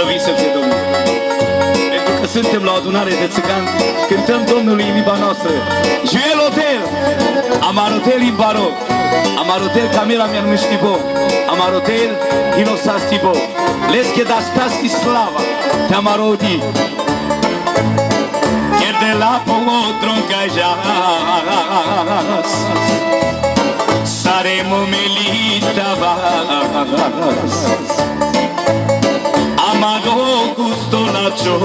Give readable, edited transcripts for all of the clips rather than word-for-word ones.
Slăvit să fie Domnul! Pentru că suntem la o adunare de țigani, cântăm Domnului în limba noastră. Joel Hotel, Amarotel in Baro, Amarotel Camila mi-ar miștibo, Amarotel Hinosastibo, Lesche da stasti slava, te amarodi. Chiar de la podron cajas, saremo melita vas. Amado gusto nacho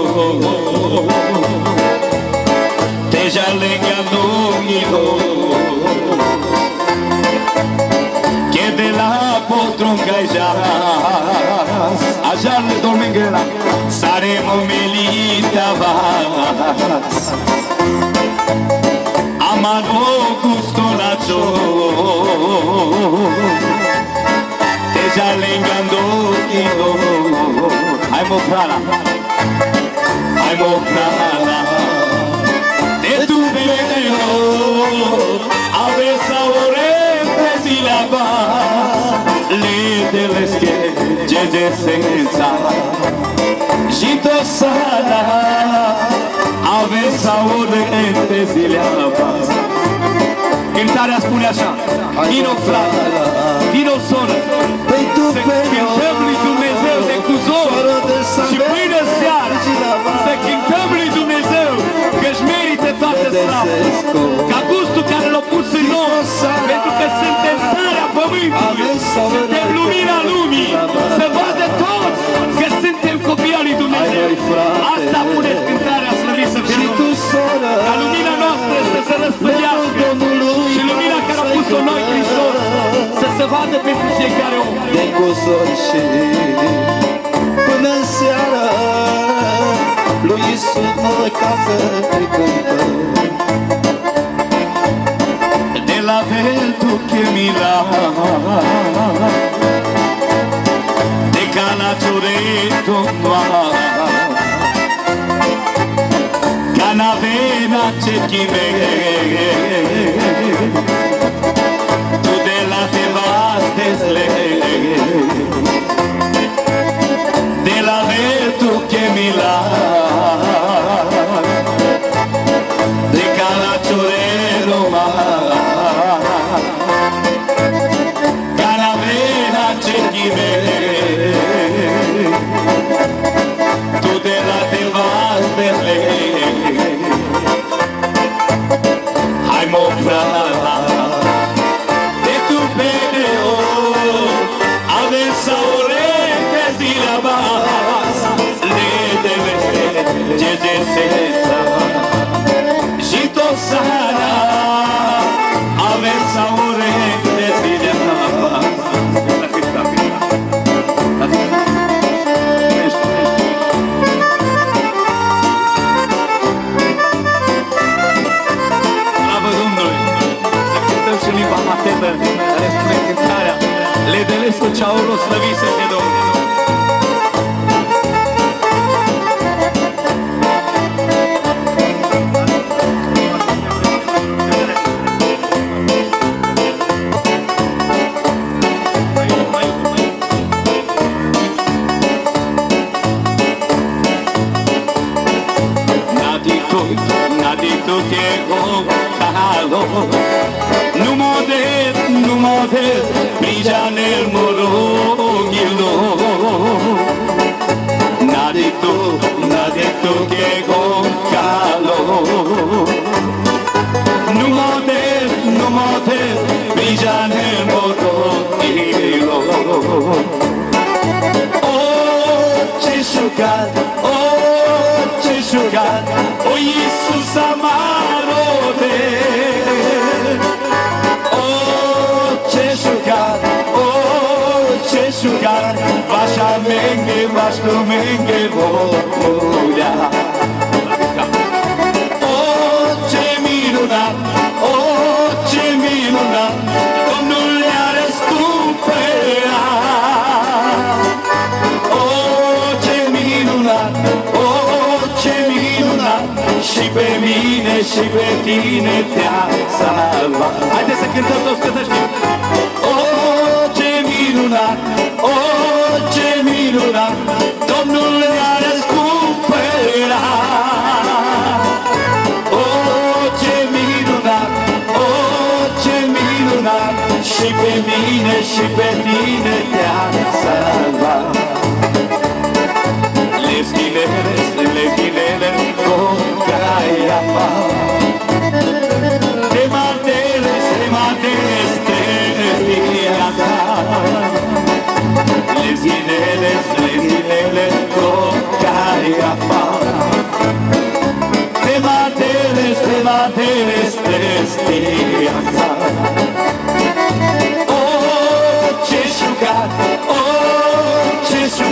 te ya legando hijo que de la potronca ya allá le dominguera saremo melita vas. Amado gusto nacho ya lengando hijo, ay moprana, de tu veneno, a besaborentes y la paz, le teles que llegue senza, gito sana, a besaborentes y la paz. Cântarea spune așa, vino frate, vino soră, să cântăm lui Dumnezeu de cuzor și până seara să cântăm lui Dumnezeu că-și merită toată slava, ca gustul care l-a pus în noi, pentru că suntem sarea pământului, suntem lumina lumii, să vadă toți că suntem copii al lui Dumnezeu. Asta puneți cântarea, slăvit să fie Domnul, ca lumina noastră să se răspândească și lumina care a pus-o noi, Hristos, să se vadă pentru fiecare om. De cusor și până în seara lui Iisus noi casă îi cântăm. De la vento che mi dà de canacioretto canavena c'è chi me tu della te vaste de la vento che mi dà de canacioretto canavena c'è chi me tu della te vaste hai mostrata de tu bene adesso che si la vas le deve Gesù senza gito sana adesso che si la vas. Care spune cântarea le delescu ceaurul slăvit să fie Domnul. Nadito che calo nu moder brilla nel morogno. Nadito che con calo nu moder brilla nel morogno. Oh, ce sugar, oh Iisus amaro de. Sugar, vasha menge, vasco menge, voia. Oh, ce minunat, Domnul ne-a răscumpărat. Oh, ce minunat, și pe mine și pe tine te-a salvat. Haideți să cântăm toți că să știm. Oh, ce minunat, Domnul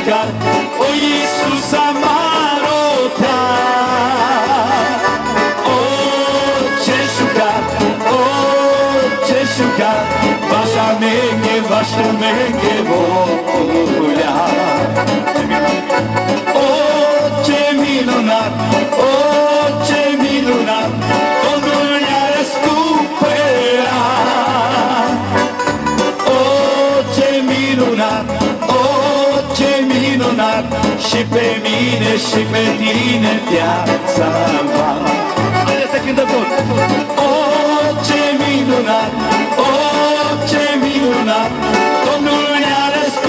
șucat, o Iisus amaro ta. O ce șucat, o ce șucat, vașa menge, vașa menge volea. O ce minunat, o ce minunat, Domnul ne-a răscumpărat. O ce minunat, o ce minunat, și pe mine și pe tine te-a salvat. Haideți să cântăm tot! O ce minunat, o ce minunat, Domnul ne-a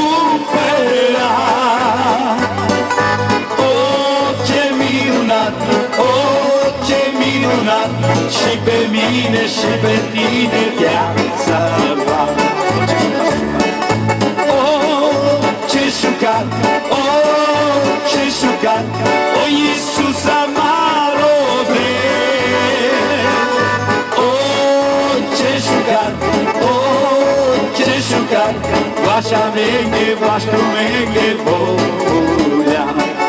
răscumpărat. O ce minunat, o ce minunat, și pe mine și pe tine te-a salvat. O ce șucat, o ce șucat, o Iisus amaro de. O ce șucat, o ce șucat, vașa menge, vașa menge volea.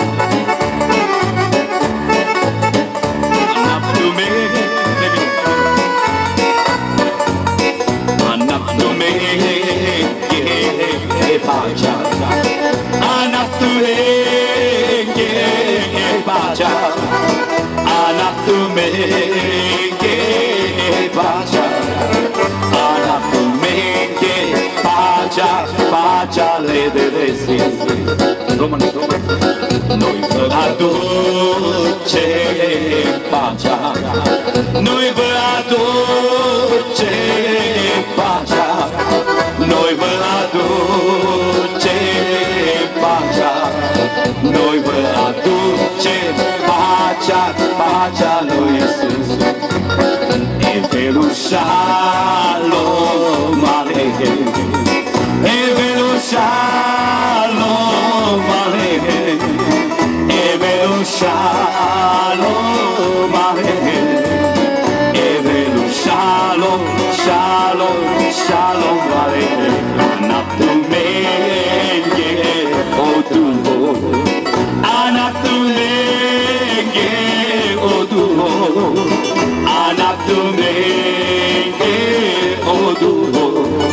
Pacea, anaptumenge pacea, anaptumenge pacea, anaptumenge pacea, pacea le deresi. Români, noi vă aducem pacea, noi vă aducem pacea, noi vă aducem pacea, noi vă aducem pacea, pacea lui Iisus. Evelul Shalom Aleichem, Evelul Shalom Aleichem, Evelul Shalom Aleichem, Evelul Shalom, Shalom, Shalom Aleichem. Anaptumenge o Duho, anaptumenge o Duho, anaptumenge o Duho,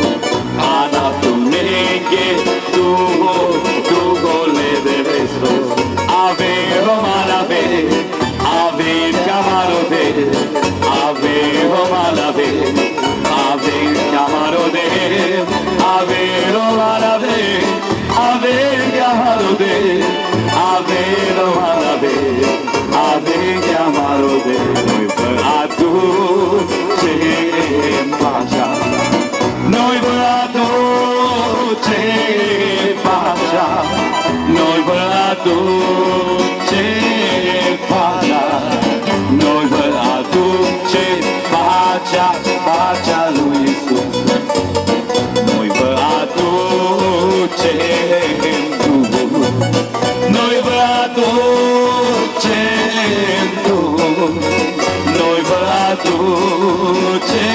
anaptumenge Duho, Duho le devesto. Avem romalave, avem camarode, avem romalave, avem camarode, avem romalave, avem camarode, avem romalave, avem camarode. Noi vă aducem pacea, noi vă aducem pacea, noi vă aducem pacea, noi vă aducem pacea, pacea lui Iisus. Noi vă aducem Duhul, noi vă aducem Duhul, noi vă aducem